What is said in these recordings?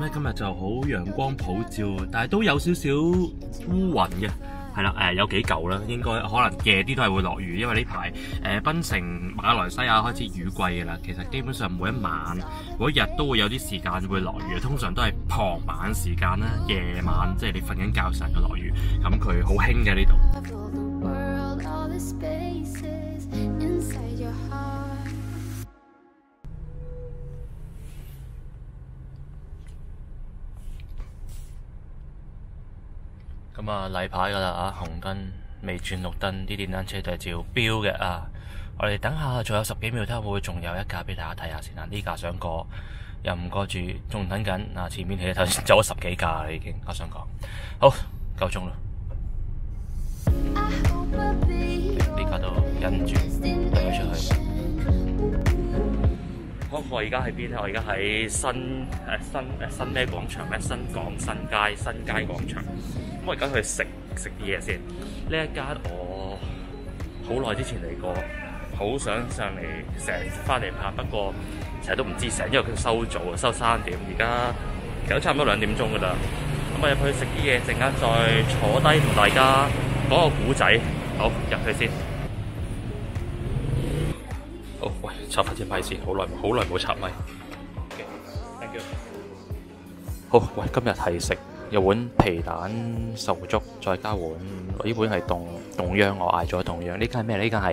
今日就好陽光普照，但係都有少少烏雲嘅，係啦，有幾嚿啦，應該可能夜啲都係會落雨，因為呢排檳城馬來西亞開始雨季嘅啦。其實基本上每一晚、每一日都會有啲時間會落雨，通常都係傍晚時間啦，夜晚即係你瞓緊覺時候嘅落雨。咁佢好興嘅呢度。咁啊，例牌噶啦啊，紅燈未轉綠燈，啲電單車就係照標嘅啊！我哋等下仲有10幾秒，睇下會唔會仲有一架俾大家睇下先啦。呢架想過又唔過住，仲等緊啊！前面你頭先走咗10幾架啦已經，我想講好夠鐘啦。呢架都忍唔住推佢出去。好，我而家喺邊咧？我而家喺新咩廣場咩？新街廣場。咁我而家去食啲嘢先。呢一間我好耐之前嚟過，好想上嚟成日翻嚟拍，不過成日都唔知成，因為佢收早啊，收3點，而家其實都差唔多2點鐘噶啦。咁我入去食啲嘢，陣間再坐低同大家講個古仔。好，入去先。好，喂，插翻支咪先，好耐冇插咪。Thank you。好，喂，今日係食有碗皮蛋瘦粥，再加碗呢碗係凍央，我嗌咗凍央。呢間咩？呢間係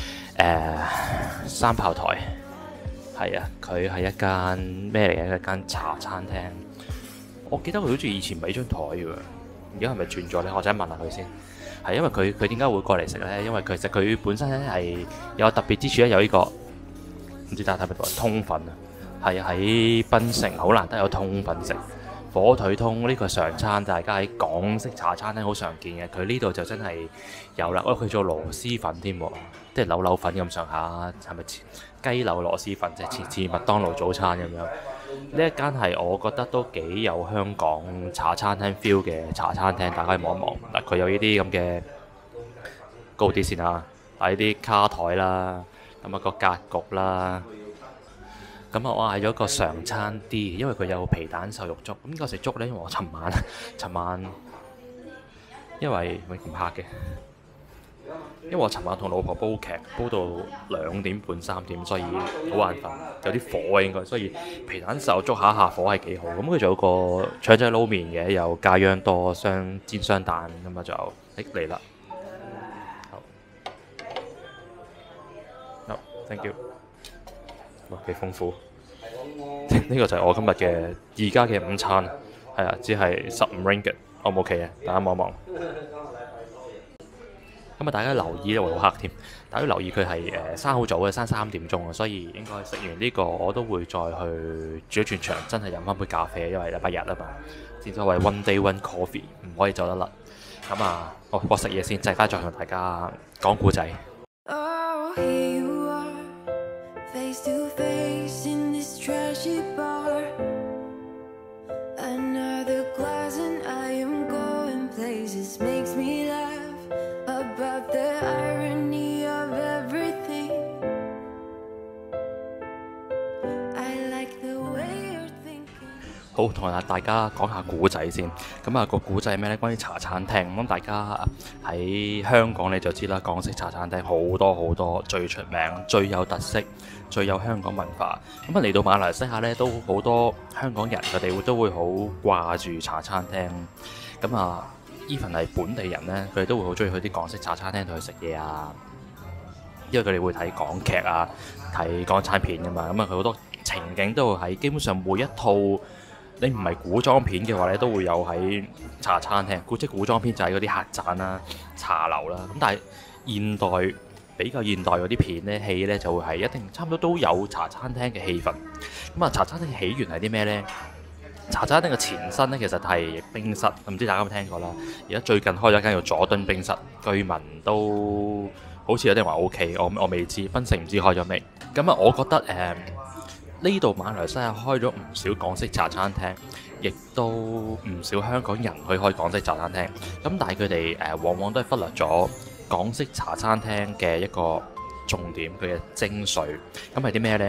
三炮台，係啊，佢係一間咩嚟嘅？一間茶餐廳。我記得佢好似以前唔係呢張台嘅，而家係咪轉咗咧？我想問下佢先。係因為佢點解會過嚟食咧？因為其實佢本身咧係有特別之處咧，有呢個唔知大家睇唔睇到通粉啊？係喺檳城好難得有通粉食。火腿通呢個常餐，大家喺港式茶餐廳好常見嘅。佢呢度就真係有啦。佢做螺絲粉添，即係扭粉咁上下，係咪雞柳螺絲粉？即係似麥當勞早餐咁樣。呢一間係我覺得都幾有香港茶餐廳 feel 嘅茶餐廳，大家可以望一望。嗱，佢有呢啲咁嘅高啲先啊，呢啲卡台啦，咁啊個格局啦。咁啊，我嗌咗個常餐啲，因為佢有皮蛋瘦肉粥。咁個食粥咧，因為我尋晚因為咁黑嘅，因為我尋晚同老婆煲劇，煲到2點半3點，所以好眼瞓，有啲火啊應該，所以皮蛋瘦肉粥下火係幾好。咁佢仲有個腸仔撈麵嘅，有加央多煎雙蛋，咁啊就嚟啦。好，thank you。哇，幾豐富！呢個就係我今日嘅而家嘅午餐，係啊，只係15 ringgit， O 唔 OK 嘅？大家望一望。咁啊，大家留意咧，會好黑添。大家留意佢係閂好早嘅，閂3點鐘啊，所以應該食完呢個我都會再去轉一轉場，真係飲翻杯咖啡，因為禮拜日啊嘛。正所謂 one day one coffee， 唔可以走得甩。咁啊，我食嘢先，陣間再同大家講故仔。Face to face in this trashy bar. Another glass and I am going places. Makes me laugh about the irony of everything. I like the way you're thinking. 好，同大家講下古仔先。咁啊，個古仔係咩呢？關於茶餐廳。咁大家喺香港你就知啦，港式茶餐廳好多，最出名、最有特色、最有香港文化。咁啊嚟到馬來西亞呢，都好多香港人佢哋都會好掛住茶餐廳。咁啊 even 係本地人呢，佢哋都會好中意去啲港式茶餐廳度去食嘢啊。因為佢哋會睇港劇啊、睇港產片㗎嘛。咁啊，佢好多情景都會喺基本上每一套。你唔係古裝片嘅話咧，都會有喺茶餐廳。即係古裝片就係嗰啲客棧啦、茶樓啦。咁但係比較現代嗰啲片咧、戲咧，就會係一定差唔多都有茶餐廳嘅氣氛。咁啊，茶餐廳嘅起源係啲咩呢？茶餐廳嘅前身咧，其實係冰室，唔知大家有冇聽過啦。而家最近開咗一間叫佐敦冰室，據聞都好似有啲人話 OK， 我未知，檳城唔知開咗未。咁啊，我覺得呢度馬來西亞開咗唔少港式茶餐廳，亦都唔少香港人去開港式茶餐廳。咁但係佢哋往往都係忽略咗港式茶餐廳嘅一個重點，佢嘅精髓。咁係啲咩呢？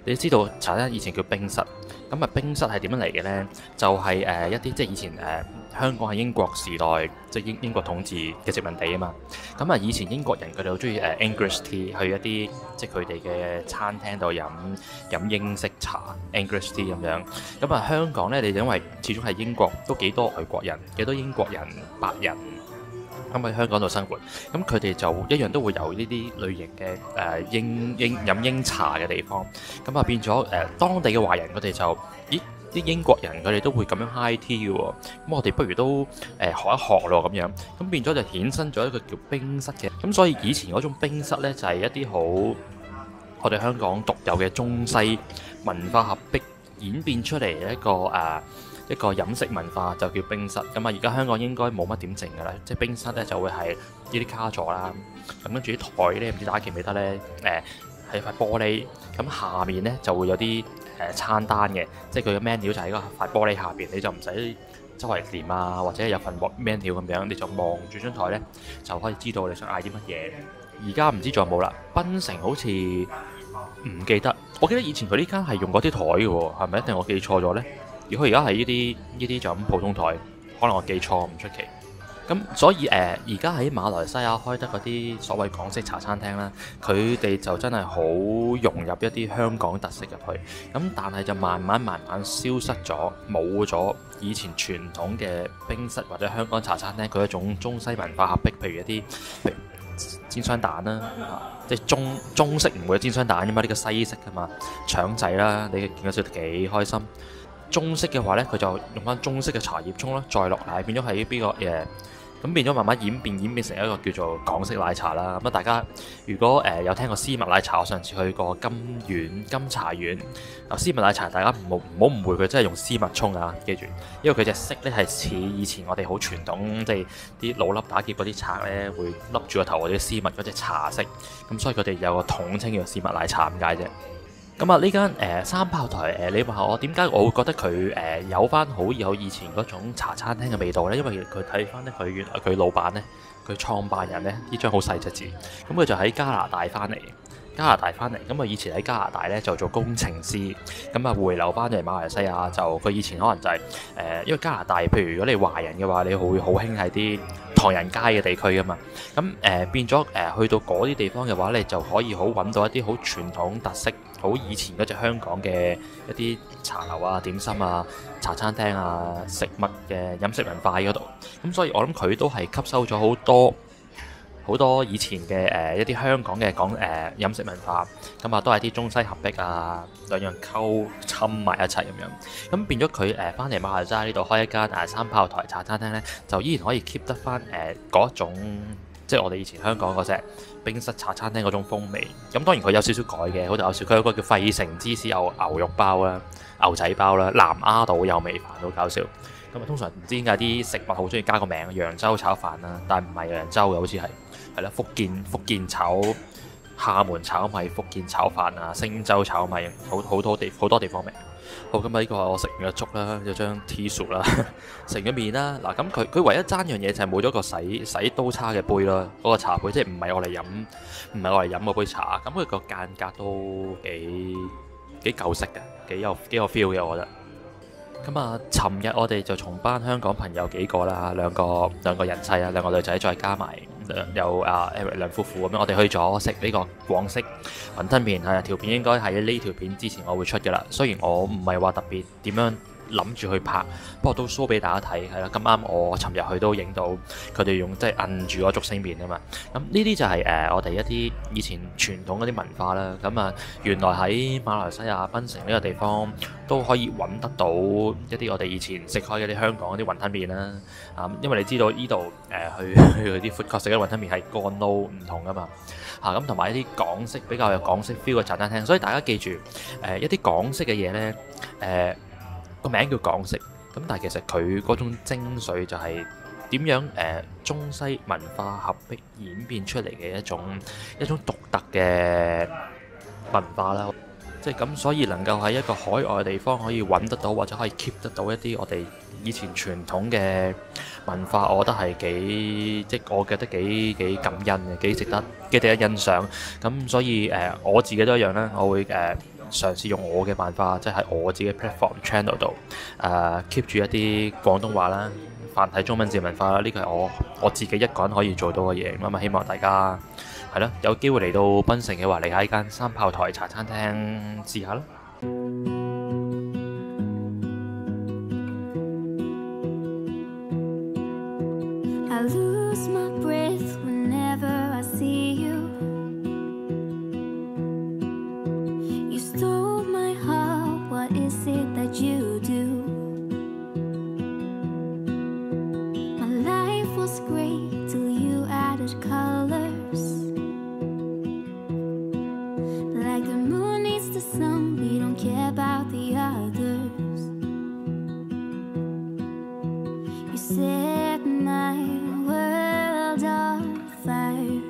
你知道茶餐廳以前叫冰室，咁啊冰室係點樣嚟嘅呢？就係、一啲即係以前香港係英國時代即係英國統治嘅殖民地啊嘛。咁啊以前英國人佢哋好中意English tea，去一啲即係佢哋嘅餐廳度飲英式茶 English tea 咁樣。咁啊香港呢，你因為始終係英國都幾多外國人，幾多英國人白人。咁喺香港度生活，咁佢哋就一樣都會有呢啲類型嘅飲英茶嘅地方，咁啊變咗當地嘅華人佢哋就，咦啲英國人佢哋都會咁樣 high tea 嘅喎，咁我哋不如都學一學咯咁樣，咁變咗就衍生咗一個叫冰室嘅，咁所以以前嗰種冰室呢，就係一啲好我哋香港獨有嘅中西文化合璧演變出嚟嘅一個飲食文化就叫冰室，咁啊而家香港應該冇乜點剩㗎啦，即係冰室咧就會係呢啲卡座啦，咁跟住啲台咧唔知大家記唔記得咧？係塊玻璃，咁下面咧就會有啲餐單嘅，即係佢嘅 menu 就喺嗰塊玻璃下邊，你就唔使周圍掂啊，或者有份 menu 咁樣，你就望住張台咧就可以知道你想嗌啲乜嘢。而家唔知仲有冇啦，檳城好似唔記得，我記得以前佢呢間係用嗰啲台嘅喎，係咪一定我記錯咗咧？如果而家係呢啲就咁普通台，可能我記錯唔出奇。咁所以而家喺馬來西亞開得嗰啲所謂港式茶餐廳啦，佢哋就真係好融入一啲香港特色入去。咁但係就慢慢消失咗，冇咗以前傳統嘅冰室或者香港茶餐廳佢一種中西文化合璧，譬如一啲煎雙蛋啦，即係中式唔會有煎雙蛋㗎嘛，呢個西式㗎嘛，腸仔啦，你見到笑得幾開心。中式嘅話呢，佢就用翻中式嘅茶葉沖啦，再落奶，變咗係邊個咁變咗慢慢演變成一個叫做港式奶茶啦。咁大家如果有聽過絲襪奶茶，我上次去過金茶苑。絲襪奶茶大家唔好誤會佢真係用絲襪沖啊，記住，因為佢隻色呢係似以前我哋好傳統，即係啲老笠打劫嗰啲賊呢會笠住個頭或者絲襪嗰隻茶色，咁所以佢哋有個統稱叫絲襪奶茶咁解啫。咁啊呢間三炮台你話我點解我會覺得佢有翻好以前嗰種茶餐廳嘅味道呢？因為佢睇翻呢，佢原來佢老闆呢，佢創辦人呢，呢張好細隻字，咁佢就喺加拿大翻嚟，咁啊以前喺加拿大呢就做工程師，咁啊回流翻嚟馬來西亞，就佢以前可能就係因為加拿大，譬如如果你華人嘅話，你會好興喺啲唐人街嘅地區噶嘛，咁變咗去到嗰啲地方嘅話，你就可以好揾到一啲好傳統特色，好以前嗰隻香港嘅一啲茶樓啊、點心啊、茶餐廳啊、食物嘅飲食文化喺嗰度，咁所以我諗佢都係吸收咗好多以前嘅一啲香港嘅飲食文化，咁啊都係啲中西合璧啊，兩樣溝埋一齊咁樣，咁變咗佢翻嚟馬來西亞呢度開一間三炮台茶餐廳呢，就依然可以 keep 得翻嗰種，即係我哋以前香港嗰隻冰室茶餐廳嗰種風味。咁當然佢有少少改嘅，好搞笑，佢有個叫費城芝士牛肉包啦、牛仔包啦、南丫島有味飯，好搞笑。咁啊通常唔知點解啲食物好中意加個名，揚州炒飯啦，但係唔係揚州嘅，好似係啦，福建炒廈門炒米、福建炒飯啊、星洲炒米，好多地方名。好，咁啊呢個我食完嘅粥啦，有張 Tissue 啦，食咗麵啦。嗱，咁佢唯一爭樣嘢就係冇咗個洗刀叉嘅杯啦，嗰個茶杯即係唔係我嚟飲嗰杯茶。咁佢個間隔都幾舊式嘅，幾有 feel 嘅，我覺得。咁啊，尋日我哋就從班香港朋友幾個啦，兩個人妻啊，兩個女仔，再加埋有Eric 兩夫婦咁樣，我哋去咗食呢個廣式雲吞麵。係啊，條片應該喺呢條片之前我會出嘅啦。雖然我唔係話特別點樣諗住去拍，不過都 show 俾大家睇係啦。咁啱我尋日去都影到佢哋用即係摁住嗰竹升麵啊嘛。咁呢啲就係我哋一啲以前傳統嗰啲文化啦。咁啊，原來喺馬來西亞檳城呢個地方都可以揾得到一啲我哋以前食開嘅啲香港嗰啲雲吞麵啦。因為你知道呢度去啲 food court 食嘅雲吞麵係乾撈唔同噶嘛。咁同埋一啲港式比較有港式 feel 嘅茶餐廳，所以大家記住一啲港式嘅嘢呢。個名叫港式，咁但係其實佢嗰種精髓就係點樣中西文化合璧演變出嚟嘅一種獨特嘅文化啦。即係咁，所以能夠喺一個海外嘅地方可以揾得到，或者可以 keep 得到一啲我哋以前傳統嘅文化，我覺得係我覺得幾感恩嘅，幾值得欣賞。咁所以我自己都一樣啦，我會嘗試用我嘅辦法，即係喺我自己 platform channel 度keep 住一啲廣東話啦、繁體中文字文化啦，呢個係我自己一個人可以做到嘅嘢。咁啊，希望大家係咯，有機會嚟到檳城嘅話，嚟喺間三炮台茶餐廳試下啦。 I lose my breath whenever I see you. You stole my heart, what is it that you do? My life was great till you added colors. Like the moon needs the sun, we don't care about the others. You set my world on fire.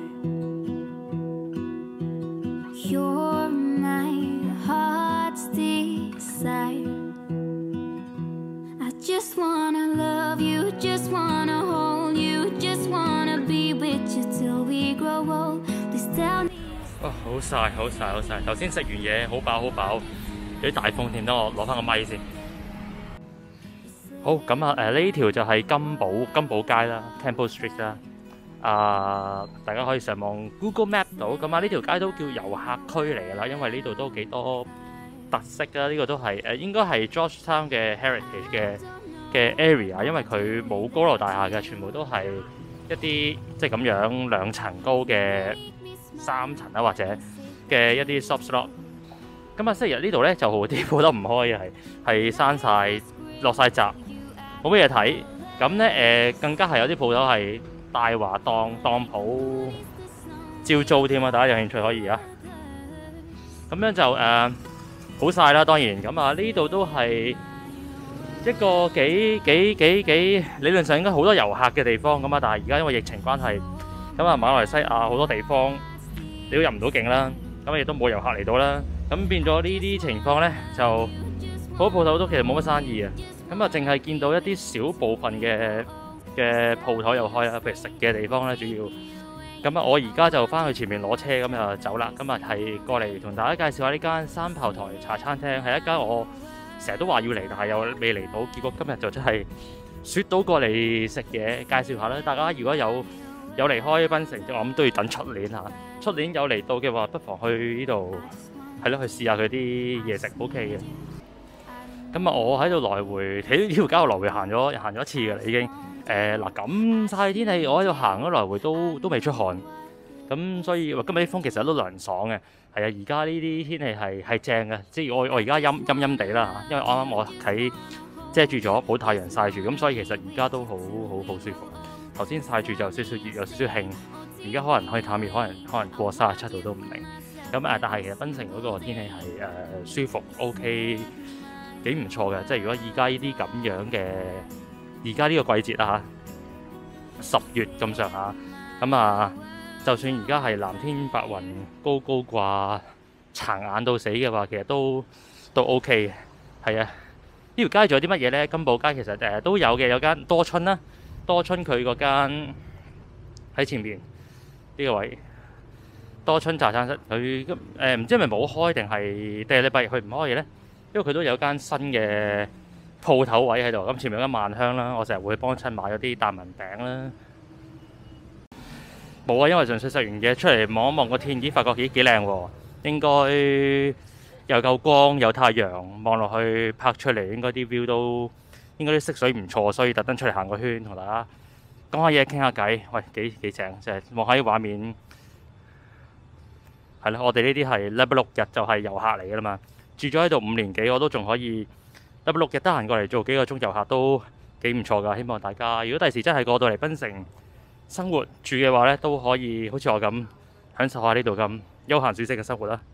You're my heart's desire. I just wanna love you, just wanna hold you, just wanna be with you till we grow old. Please tell me. 哇！好曬，好曬，好曬！頭先食完嘢，好飽，好飽，有啲大風添，等我攞翻個咪先。好咁啊！呢條就係金寶街啦 ，Campbell Street 啦。大家可以上網 Google Map 到。咁啊，呢條街都叫遊客區嚟㗎啦，因為呢度都幾多特色啦。呢個都係應該係 Georgetown 嘅 Heritage 嘅 area， 因為佢冇高樓大廈嘅，全部都係一啲即係咁樣2層高嘅3層啦，或者嘅一啲 subslot。咁啊，星期日呢度咧就啲鋪都唔開嘅，係閂晒落晒閘。冇乜嘢睇，咁咧更加係有啲鋪頭係大華當鋪招租添啊！大家有興趣可以啊。咁樣就好曬啦，當然咁啊，呢度都係一個幾理論上應該好多遊客嘅地方咁啊，但係而家因為疫情關係，咁啊馬來西亞好多地方你都入唔到境啦，咁亦都冇遊客嚟到啦，咁變咗呢啲情況咧就好多鋪頭都其實冇乜生意啊。咁啊，淨係見到一啲小部分嘅鋪頭又開啦，譬如食嘅地方咧主要。咁啊，我而家就翻去前面攞車，咁就走啦。今日係過嚟同大家介紹下呢間三炮台茶餐廳，係一間我成日都話要嚟，但係又未嚟到，結果今日就真係雪到過嚟食嘢，介紹下啦。大家如果有離開檳城，我諗都要等出年嚇。出年有嚟到嘅話，不妨去呢度係咯，去試下佢啲嘢食 OK 嘅。咁啊，我喺度來回喺呢條街度來回行咗一次㗎啦，已經。嗱咁曬天氣，我喺度行咗來回都未出汗。咁所以今日啲風其實都涼爽嘅。係啊，而家呢啲天氣係正嘅，即係我而家陰地啦，因為啱啱我喺遮住咗補太陽曬住，咁所以其實而家都好舒服。頭先曬住就有少少熱，有少少興。而家可能可以探熱，可能過37度都唔定。咁但係其實檳城嗰個天氣係舒服 OK。幾唔錯嘅，即係如果而家呢啲咁樣嘅，而家呢個季節啦嚇，10月咁上下，咁啊，就算而家係藍天白雲高掛，殘眼到死嘅話，其實都 OK 嘅。係啊，呢條街仲有啲乜嘢咧？金寶街其實都有嘅，有間多春啦，多春佢嗰間喺前面呢個位，多春茶餐室，佢唔知係咪冇開定係禮拜日佢唔開嘅咧？因為佢都有間新嘅鋪頭位喺度，咁前面有間萬香啦，我成日會幫襯買嗰啲達文餅啦。冇啊，因為純粹食完嘢出嚟望一望個天，已經發覺幾靚喎。應該又夠光，有太陽，望落去拍出嚟應該啲 view 都應該啲色水唔錯，所以特登出嚟行個圈，同大家講下嘢傾下偈。喂，幾正，就係望下啲畫面。係咯，我哋呢啲係禮拜6日就係遊客嚟㗎啦嘛。住咗喺度5年幾，我都仲可以禮拜6日得閒過嚟做幾個鐘遊客都幾唔錯㗎。希望大家如果第時真係過到嚟檳城生活住嘅話咧，都可以好似我咁享受下呢度咁悠閒舒適嘅生活啦〜